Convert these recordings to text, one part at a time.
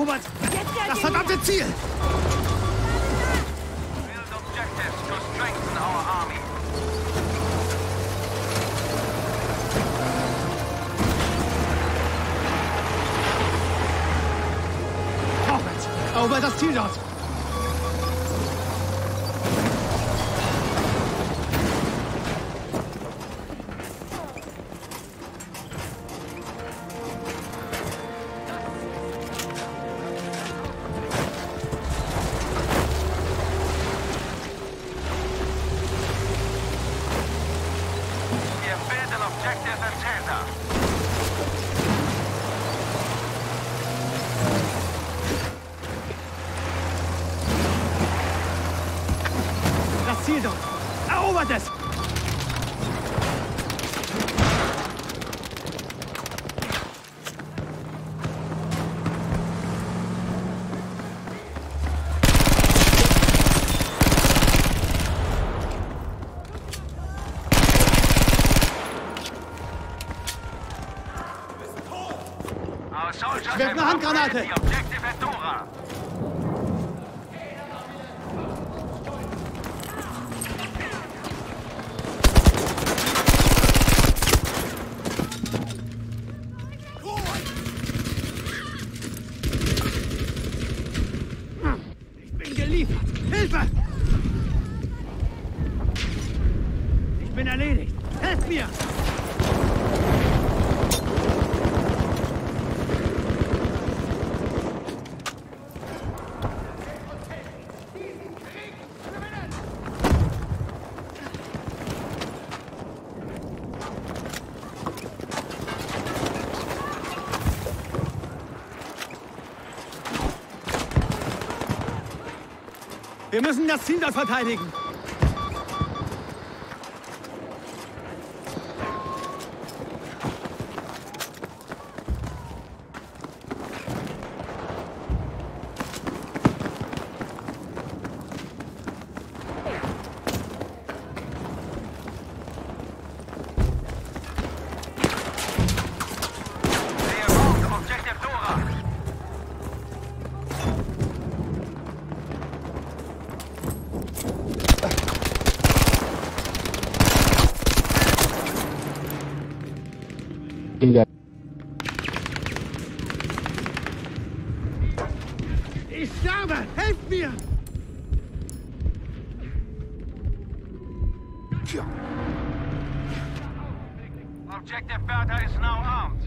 erobert! Das verdammte Ziel! Build objectives to strengthen our army. Vorwärts! Erobert das Ziel dort! Ziel dort! Erobert es! Ich werfe eine Handgranate! Hilfe! Ich bin erledigt. Helft mir! Wir müssen das Ziel dort verteidigen. Ich sterbe! Helft mir! Objective Bertha is now armed.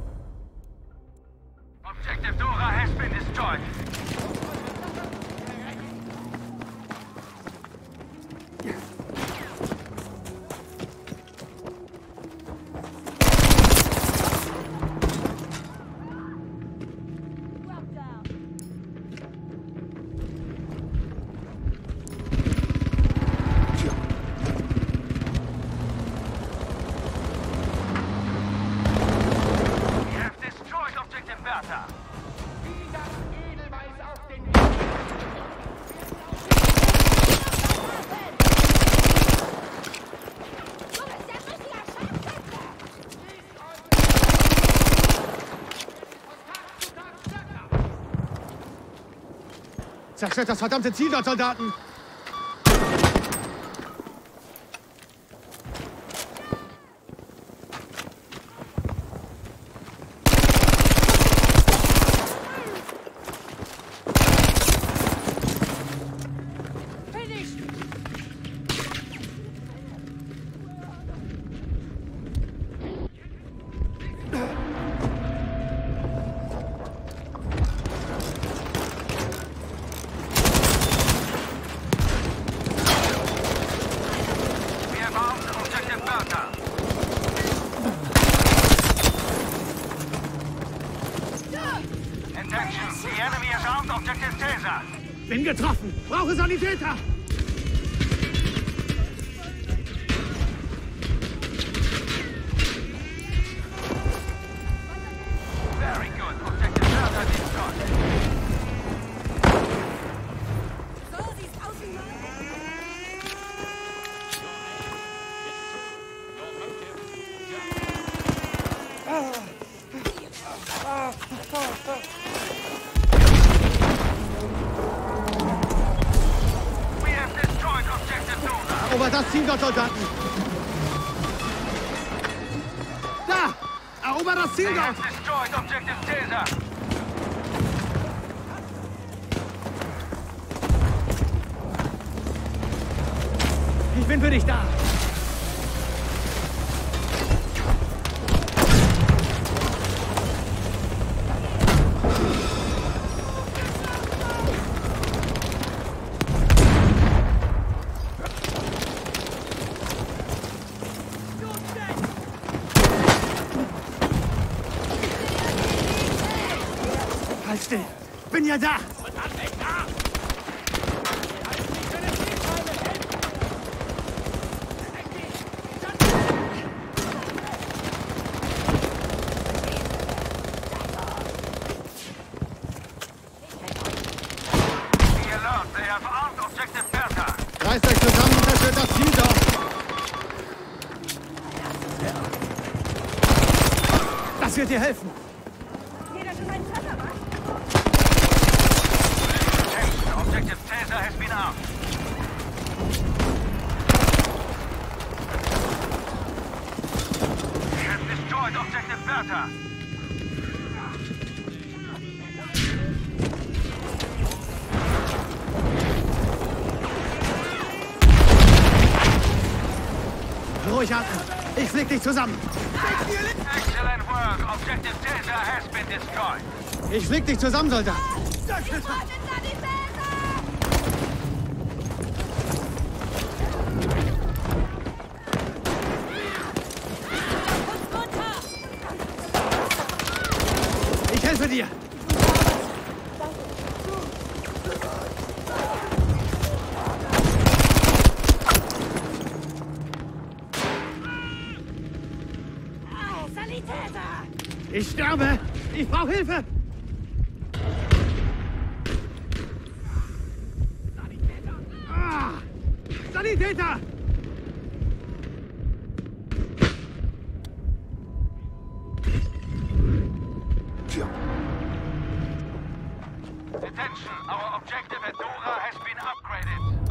Objective Dora has been destroyed. Zerstört das verdammte Ziel dort, Soldaten! Bin getroffen! Brauche Sanitäter! Very good. Objective Bertha destroyed. So sieht's aus wie das Ziel dort, Soldaten! Da! Erober das Ziel They dort! have destroyed Objective Caesar. Ich bin für dich da! Halt still! Bin ja da! Be alert. They have armed Objective Bertha. Reißt euch zusammen und zerstört das Ziel dort! Das wird dir helfen! Jeder schon einen Treffer macht? Attention. Objective Caesar has been armed. They have destroyed Objective Bertha. Ruhig atmen! Ich flieg dich zusammen! Excellent work. Objective Caesar has been destroyed. Ich flieg dich zusammen, Soldat! Ich brauche den Sanitäter! Uns runter! Ich helfe dir! Sanitäter! Ich sterbe! Ich brauche Hilfe! Sanitäter! Ah! Sanitäter! Attention. Our objective at Dora has been upgraded.